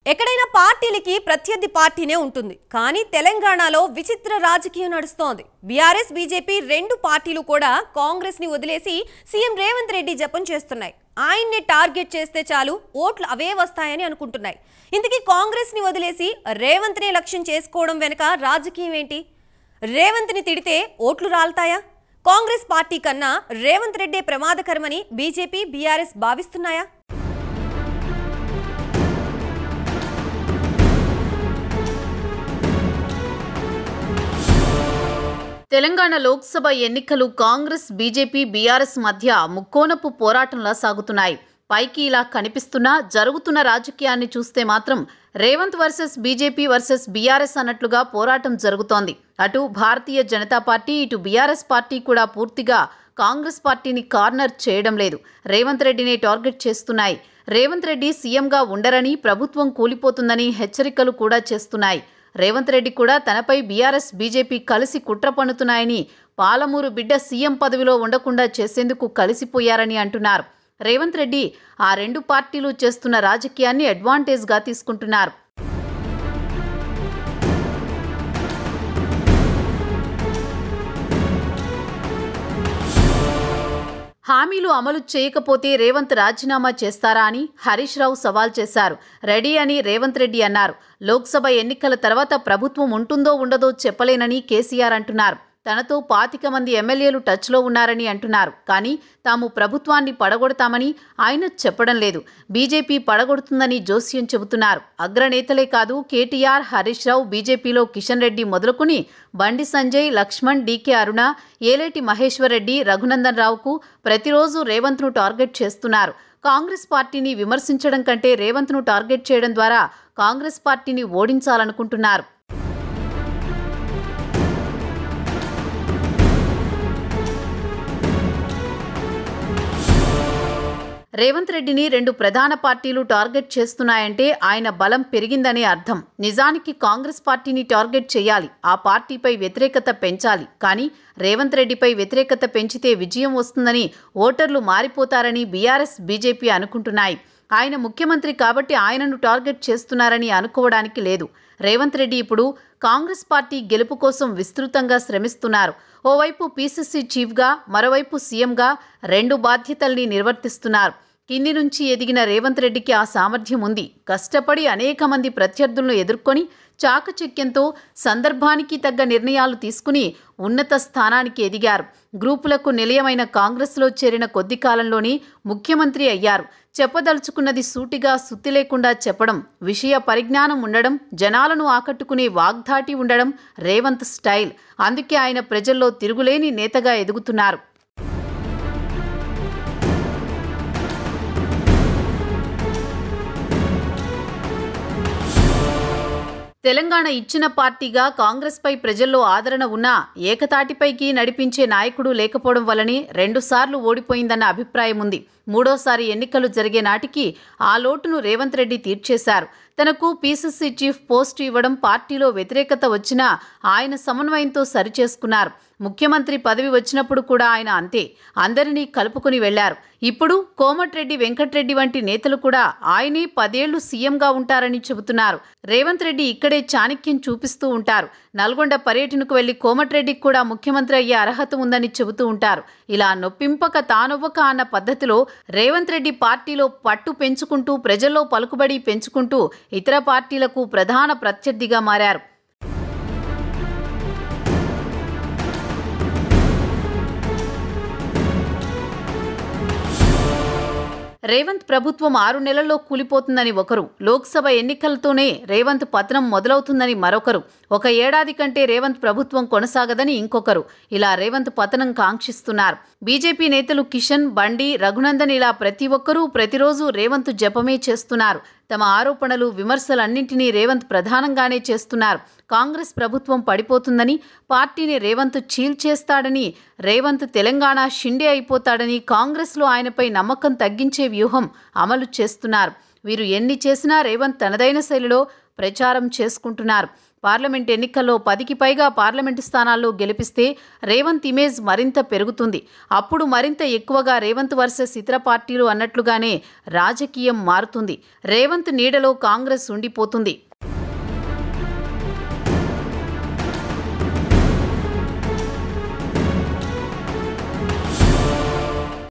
ఎక్కడైనా పార్టీలకి ప్రత్యర్థి పార్టీనే ఉంటుంది. కానీ తెలంగాణలో విచిత్ర రాజకీయం నడుస్తోంది. బీఆర్ఎస్ బీజేపీ రెండు పార్టీలు కూడా కాంగ్రెస్ ని వదిలేసి సీఎం రేవంత్ రెడ్డి జపం చేస్తున్నాయి. ఆయన్నే టార్గెట్ చేస్తే చాలు ఓట్లు అవే వస్తాయని అనుకుంటున్నాయి. ఇంతకీ కాంగ్రెస్ ని వదిలేసి రేవంత్ నే లక్ష్యం చేసుకోవడం వెనుక రాజకీయం ఏంటి? రేవంత్ ని తిడితే ఓట్లు రాల్తాయా? కాంగ్రెస్ పార్టీ కన్నా రేవంత్ రెడ్డే ప్రమాదకరమని బీజేపీ బీఆర్ఎస్ భావిస్తున్నాయా? తెలంగాణ లోక్సభ ఎన్నికలు కాంగ్రెస్ బీజేపీ బీఆర్ఎస్ మధ్య ముక్కోనపు పోరాటంలా సాగుతున్నాయి. పైకి ఇలా కనిపిస్తున్నా జరుగుతున్న రాజకీయాన్ని చూస్తే మాత్రం Revanth versus BJP versus BRS అన్నట్లుగా పోరాటం జరుగుతోంది. అటు భారతీయ జనతా పార్టీ ఇటు బీఆర్ఎస్ పార్టీ కూడా పూర్తిగా కాంగ్రెస్ పార్టీని కార్నర్ చేయడం లేదు. రేవంత్ రెడ్డిని టార్గెట్ చేస్తున్నాయి. రేవంత్ రెడ్డి సీఎంగా ఉండరని, ప్రభుత్వం కూలిపోతుందని హెచ్చరికలు కూడా చేస్తున్నాయి. రేవంత్ రెడ్డి కూడా తనపై బీఆర్ఎస్ బీజేపీ కలిసి కుట్ర పన్నుతున్నాయని, పాలమూరు బిడ్డ సీఎం పదవిలో ఉండకుండా చేసేందుకు కలిసిపోయారని అంటున్నారు. రేవంత్ రెడ్డి ఆ రెండు పార్టీలు చేస్తున్న రాజకీయాన్ని అడ్వాంటేజ్గా తీసుకుంటున్నారు. హామీలు అమలు చేయకపోతే రేవంత్ రాజీనామా చేస్తారా అని హరీష్ రావు సవాల్ చేశారు. రెడీ అని రేవంత్ రెడ్డి అన్నారు. లోక్సభ ఎన్నికల తర్వాత ప్రభుత్వం ఉంటుందో ఉండదో చెప్పలేనని కేసీఆర్ అంటున్నారు. తనతో 25 మంది ఎమ్మెల్యేలు టచ్లో ఉన్నారని అంటున్నారు. కానీ తాము ప్రభుత్వాన్ని పడగొడతామని ఆయన చెప్పడం లేదు. బీజేపీ పడగొడుతుందని జోస్యం చెబుతున్నారు. అగ్రనేతలే కాదు, కేటీఆర్, హరీష్ రావు, బీజేపీలో కిషన్ రెడ్డి మొదలుకుని బండి సంజయ్, లక్ష్మణ్, డీకే అరుణ, ఏలేటి మహేశ్వర్ రెడ్డి, రఘునందన్ రావుకు ప్రతిరోజు రేవంత్ను టార్గెట్ చేస్తున్నారు. కాంగ్రెస్ పార్టీని విమర్శించడం కంటే రేవంత్ను టార్గెట్ చేయడం ద్వారా కాంగ్రెస్ పార్టీని ఓడించాలనుకుంటున్నారు. రేవంత్ రెడ్డిని రెండు ప్రధాన పార్టీలు టార్గెట్ చేస్తున్నాయంటే ఆయన బలం పెరిగిందనే అర్థం. నిజానికి కాంగ్రెస్ పార్టీని టార్గెట్ చేయాలి, ఆ పార్టీపై వ్యతిరేకత పెంచాలి. కానీ రేవంత్ రెడ్డిపై వ్యతిరేకత పెంచితే విజయం వస్తుందని, ఓటర్లు మారిపోతారని బీఆర్ఎస్ బీజేపీ అనుకుంటున్నాయి. ఆయన ముఖ్యమంత్రి కాబట్టి ఆయనను టార్గెట్ చేస్తున్నారని అనుకోవడానికి లేదు. రేవంత్ రెడ్డి ఇప్పుడు కాంగ్రెస్ పార్టీ గెలుపు కోసం విస్తృతంగా శ్రమిస్తున్నారు. ఓవైపు పీసీసీ చీఫ్గా, మరోవైపు సీఎంగా రెండు బాధ్యతల్ని నిర్వర్తిస్తున్నారు. కింది నుంచి ఎదిగిన రేవంత్ రెడ్డికి ఆ సామర్థ్యం ఉంది. కష్టపడి అనేక మంది ప్రత్యర్థులను ఎదుర్కొని చాకచక్యంతో సందర్భానికి తగ్గ నిర్ణయాలు తీసుకుని ఉన్నత స్థానానికి ఎదిగారు. గ్రూపులకు నిలయమైన కాంగ్రెస్లో చేరిన కొద్ది కాలంలోనే ముఖ్యమంత్రి అయ్యారు. చెప్పదలుచుకున్నది సూటిగా సుత్తి లేకుండా చెప్పడం, విషయ పరిజ్ఞానం ఉండడం, జనాలను ఆకట్టుకునే వాగ్ధాటి ఉండడం రేవంత్ స్టైల్. అందుకే ఆయన ప్రజల్లో తిరుగులేని నేతగా ఎదుగుతున్నారు. తెలంగాణ ఇచ్చిన పార్టీగా కాంగ్రెస్పై ప్రజల్లో ఆదరణ ఉన్నా ఏకతాటిపైకి నడిపించే నాయకుడు లేకపోవడం వల్లనే 2 సార్లు ఓడిపోయిందన్న అభిప్రాయం ఉంది. మూడోసారి ఎన్నికలు జరిగే నాటికి ఆ లోటును రేవంత్ రెడ్డి తీర్చేశారు. తనకు పీసీసీ చీఫ్ పోస్టు ఇవ్వడం పార్టీలో వ్యతిరేకత వచ్చినా ఆయన సమన్వయంతో సరిచేసుకున్నారు. ముఖ్యమంత్రి పదవి వచ్చినప్పుడు కూడా ఆయన అంతే, అందరినీ కలుపుకుని వెళ్లారు. ఇప్పుడు కోమటిరెడ్డి వెంకటరెడ్డి వంటి నేతలు కూడా ఆయనే 10 ఏళ్లు సీఎంగా ఉంటారని చెబుతున్నారు. రేవంత్ రెడ్డి ఇక్కడే చాణక్యం చూపిస్తూ ఉంటారు. నల్గొండ పర్యటనకు వెళ్లి కోమటిరెడ్డికి కూడా ముఖ్యమంత్రి అయ్యే అర్హత ఉందని చెబుతూ ఉంటారు. ఇలా నొప్పింపక తానొవ్వక అన్న పద్ధతిలో రేవంత్ రెడ్డి పార్టీలో పట్టు పెంచుకుంటూ, ప్రజల్లో పలుకుబడి పెంచుకుంటూ ఇతర పార్టీలకు ప్రధాన ప్రత్యర్థిగా మారారు. రేవంత్ ప్రభుత్వం 6 నెలల్లో కూలిపోతుందని ఒకరు, లోక్సభ ఎన్నికలతోనే రేవంత్ పతనం మొదలవుతుందని మరొకరు, 1 ఏడాది కంటే రేవంత్ ప్రభుత్వం కొనసాగదని ఇంకొకరు, ఇలా రేవంత్ పతనం కాంక్షిస్తున్నారు. బీజేపీ నేతలు కిషన్, బండి, రఘునందన్ ఇలా ప్రతి ఒక్కరూ ప్రతిరోజు రేవంత్ జపమే చేస్తున్నారు. తమ ఆరోపణలు, విమర్శలన్నింటినీ రేవంత్ ప్రధానంగానే చేస్తున్నారు. కాంగ్రెస్ ప్రభుత్వం పడిపోతుందని, పార్టీని రేవంత్ చీల్చేస్తాడని, రేవంత్ తెలంగాణ షిండే అయిపోతాడని కాంగ్రెస్లో ఆయనపై నమ్మకం తగ్గించే వ్యూహం అమలు చేస్తున్నారు. వీరు ఎన్ని చేసినా రేవంత్ తనదైన శైలిలో ప్రచారం చేసుకుంటున్నారు. పార్లమెంట్ ఎన్నికల్లో 10కి పైగా పార్లమెంటు స్థానాల్లో గెలిపిస్తే రేవంత్ ఇమేజ్ మరింత పెరుగుతుంది. అప్పుడు మరింత ఎక్కువగా రేవంత్ వర్సెస్ ఇతర పార్టీలు అన్నట్లుగానే రాజకీయం మారుతుంది. రేవంత్ నీడలో కాంగ్రెస్ ఉండిపోతుంది.